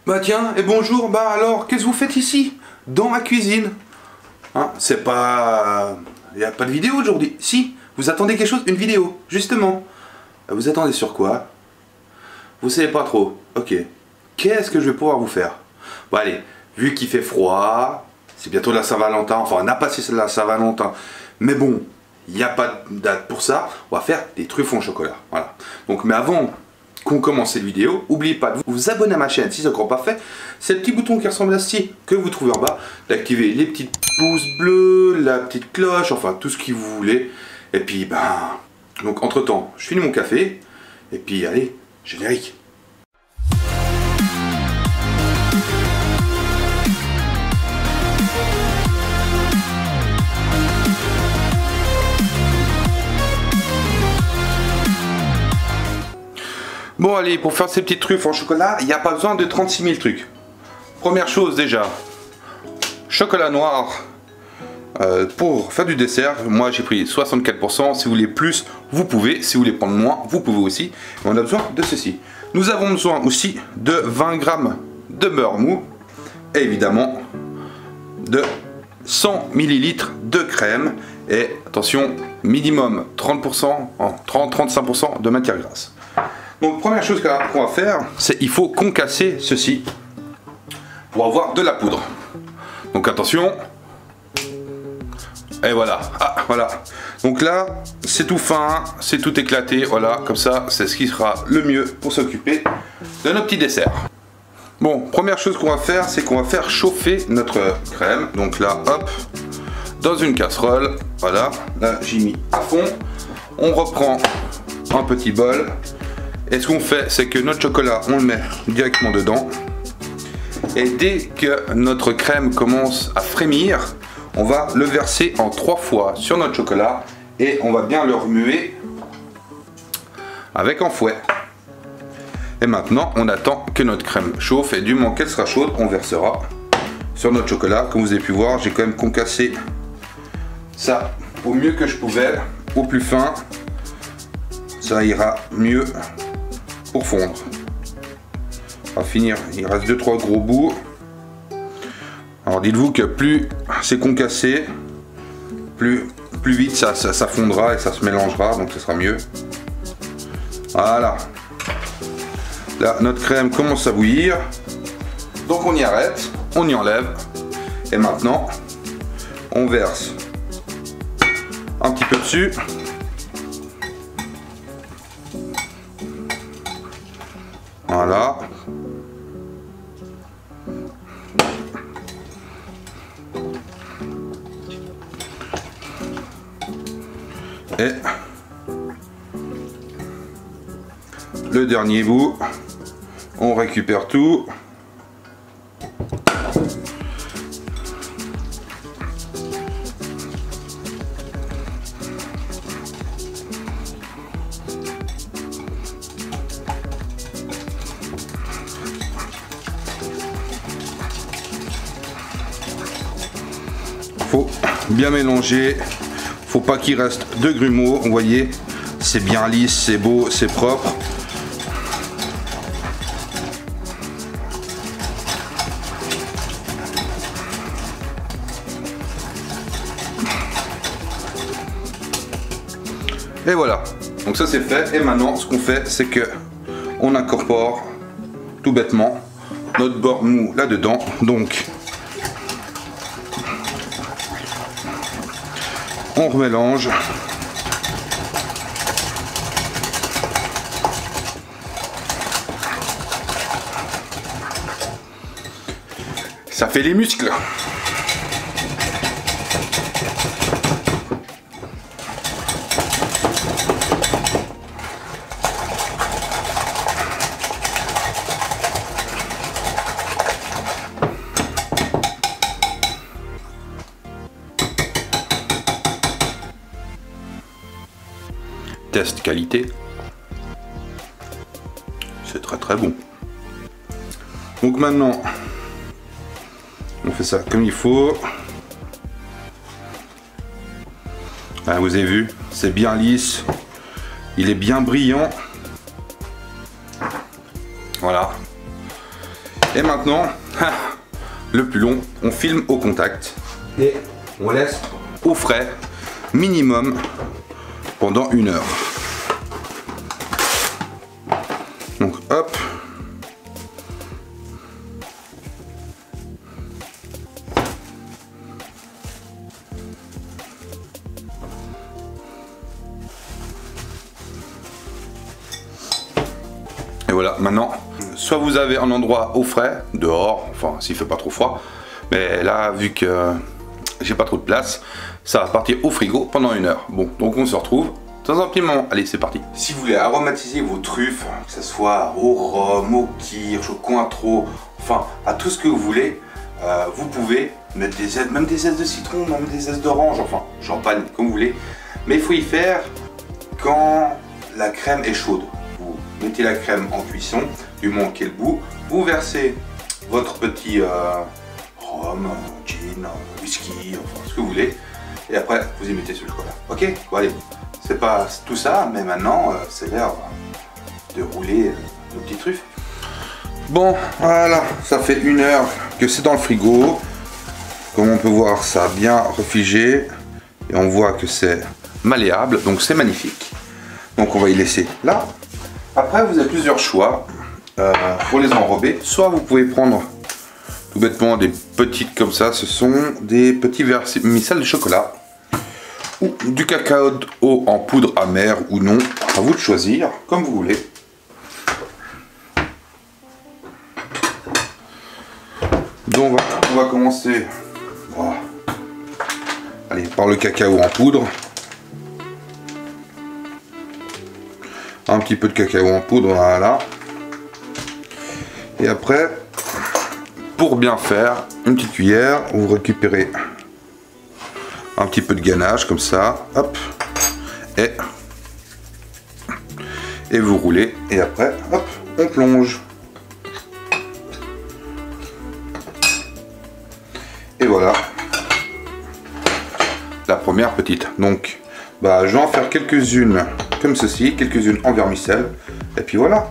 Bah tiens, et bonjour, bah alors, qu'est-ce que vous faites ici? Dans ma cuisine? Hein, c'est pas... Il n'y a pas de vidéo aujourd'hui. Si, vous attendez quelque chose? Une vidéo, justement. Vous attendez sur quoi? Vous savez pas trop. Ok. Qu'est-ce que je vais pouvoir vous faire? Bon allez, vu qu'il fait froid, c'est bientôt la Saint-Valentin, enfin on a passé la Saint-Valentin, mais bon, il n'y a pas de date pour ça, on va faire des truffons au chocolat. Voilà. Donc, mais avant qu'on commence cette vidéo, n'oubliez pas de vous abonner à ma chaîne si ce n'est encore pas fait. C'est le petit bouton qui ressemble à ceci que vous trouvez en bas, d'activer les petits pouces bleus, la petite cloche, enfin tout ce que vous voulez. Et puis ben, donc entre temps, je finis mon café, et puis allez, générique. Bon allez, pour faire ces petites truffes en chocolat, il n'y a pas besoin de 36 000 trucs. Première chose déjà, chocolat noir pour faire du dessert. Moi j'ai pris 64%, si vous voulez plus, vous pouvez. Si vous voulez prendre moins, vous pouvez aussi. On a besoin de ceci. Nous avons besoin aussi de 20 g de beurre mou. Et évidemment de 100 ml de crème. Et attention, minimum 30%, 30-35% de matière grasse. Donc première chose qu'on va faire, c'est il faut concasser ceci pour avoir de la poudre. Donc attention. Et voilà. Ah, voilà. Donc là, c'est tout fin, c'est tout éclaté. Voilà, comme ça, c'est ce qui sera le mieux pour s'occuper de nos petits desserts. Bon, première chose qu'on va faire, c'est qu'on va faire chauffer notre crème. Donc là, hop, dans une casserole. Voilà, là j'ai mis à fond. On reprend un petit bol. Et ce qu'on fait, c'est que notre chocolat, on le met directement dedans. Et dès que notre crème commence à frémir, on va le verser en 3 fois sur notre chocolat. Et on va bien le remuer avec un fouet. Et maintenant, on attend que notre crème chauffe. Et du moment qu'elle sera chaude, on versera sur notre chocolat. Comme vous avez pu voir, j'ai quand même concassé ça au mieux que je pouvais, au plus fin. Ça ira mieux pour fondre. On va finir, il reste 2-3 gros bouts. Alors dites-vous que plus c'est concassé, plus vite ça fondra et ça se mélangera, donc ce sera mieux. Voilà. Là, notre crème commence à bouillir. Donc on y arrête, on y enlève. Et maintenant, on verse un petit peu dessus. Voilà. Et le dernier bout, on récupère tout. Faut bien mélanger, faut pas qu'il reste de grumeaux. Vous voyez, c'est bien lisse, c'est beau, c'est propre. Et voilà, donc ça c'est fait. Et maintenant ce qu'on fait, c'est que on incorpore tout bêtement notre beurre mou là dedans. Donc on remélange. Ça fait les muscles. Test qualité, c'est très bon. Donc maintenant on fait ça comme il faut. Ah, vous avez vu, c'est bien lisse, il est bien brillant. Voilà. Et maintenant, le plus long, on filme au contact. Et on laisse au frais, minimum, pendant 1 heure. Donc hop. Et voilà, maintenant, soit vous avez un endroit au frais, dehors, enfin s'il fait pas trop froid, mais là, vu que j'ai pas trop de place, ça va partir au frigo pendant 1 heure. Bon, donc on se retrouve dans un petit moment. Allez, c'est parti. Si vous voulez aromatiser vos truffes, que ce soit au rhum, au kirsch, au cointreau, enfin à tout ce que vous voulez, vous pouvez mettre des zestes, même des zestes de citron, même des zestes d'orange, enfin champagne, comme vous voulez. Mais il faut y faire quand la crème est chaude. Vous mettez la crème en cuisson, du moment qu'elle bout, vous versez votre petit rhum, gin, whisky, enfin ce que vous voulez, et après vous y mettez sur le chocolat. Ok, bon allez, c'est pas tout ça, mais maintenant c'est l'heure de rouler nos petites truffes. Bon, voilà, ça fait 1 heure que c'est dans le frigo. Comme on peut voir, ça a bien refigé et on voit que c'est malléable, donc c'est magnifique. Donc on va y laisser là. Après, vous avez plusieurs choix pour les enrober. Soit vous pouvez prendre tout bêtement des petites comme ça, ce sont des petits vermicelles de chocolat ou du cacao en poudre amère ou non, à vous de choisir comme vous voulez. Donc on va commencer allez, par le cacao en poudre. Un petit peu de cacao en poudre, voilà. Et après, pour bien faire, une petite cuillère, vous récupérez un petit peu de ganache comme ça, hop, et vous roulez, et après, hop, on plonge. Et voilà, la première petite. Donc, je vais en faire quelques-unes comme ceci, quelques-unes en vermicelle, et puis voilà.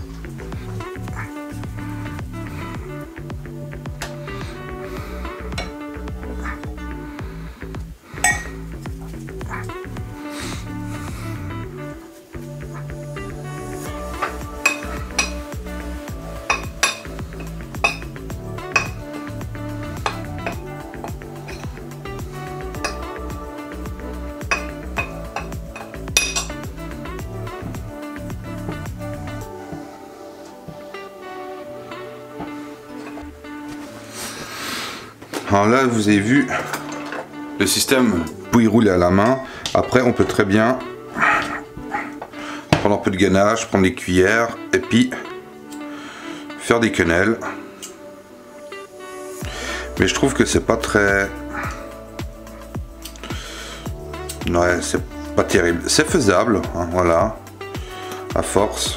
Alors là, vous avez vu le système pour y rouler à la main. Après, on peut très bien prendre un peu de ganache, prendre des cuillères et puis faire des quenelles. Mais je trouve que c'est pas très... Ouais, c'est pas terrible. C'est faisable, hein, voilà, à force.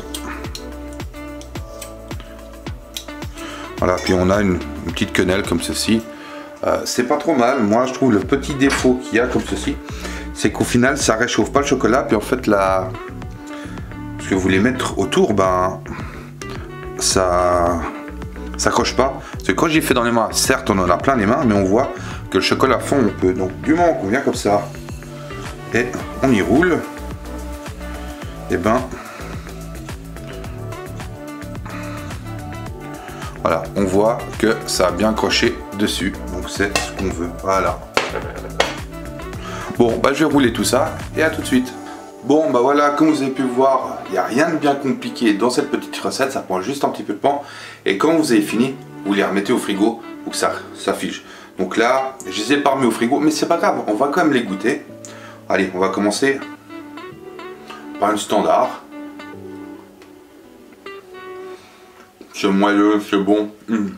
Voilà, puis on a une petite quenelle comme ceci. C'est pas trop mal. Moi je trouve le petit défaut qu'il y a comme ceci, c'est qu'au final ça réchauffe pas le chocolat, puis en fait là, ce que vous voulez mettre autour, ça coche pas. Parce que quand j'y fais dans les mains, certes on en a plein les mains, mais on voit que le chocolat fond un peu. Donc du moment qu'on vient comme ça et on y roule, et voilà, on voit que ça a bien croché dessus, donc c'est ce qu'on veut, voilà. Bon, je vais rouler tout ça, et à tout de suite. Bon, voilà, comme vous avez pu voir, il n'y a rien de bien compliqué dans cette petite recette, ça prend juste un petit peu de temps, et quand vous avez fini, vous les remettez au frigo, pour que ça fige. Donc là, je les ai pas remis au frigo, mais c'est pas grave, on va quand même les goûter. Allez, on va commencer par une standard. C'est moelleux, c'est bon.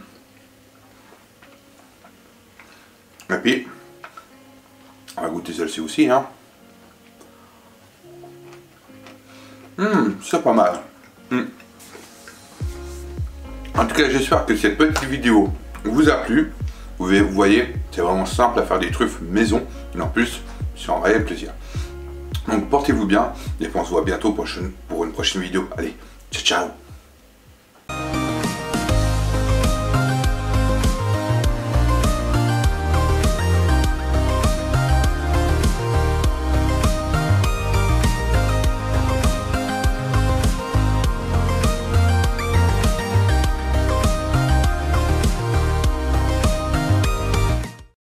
Et puis, on va goûter celle-ci aussi. Hein. C'est pas mal. En tout cas, j'espère que cette petite vidéo vous a plu. Vous voyez, c'est vraiment simple à faire des truffes maison. Et en plus, c'est un réel plaisir. Donc, portez-vous bien. Et puis, on se voit bientôt pour une prochaine vidéo. Allez, ciao, ciao.